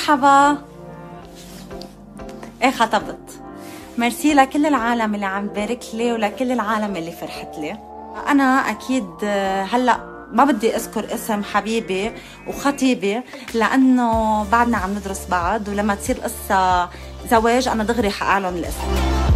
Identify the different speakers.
Speaker 1: مرحبا. ايه خطبت. ميرسي لكل العالم اللي عم تبارك لي ولكل العالم اللي فرحت لي. انا اكيد هلا ما بدي اذكر اسم حبيبي وخطيبي لانه بعدنا عم ندرس بعض، ولما تصير قصة زواج انا دغري حاعلن الاسم.